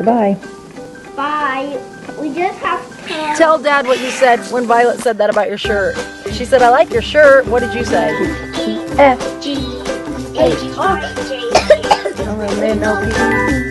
Goodbye. Bye. We just have to... Tell Dad what you said when Violet said that about your shirt. She said, I like your shirt. What did you say? F, G, H, I, J, K.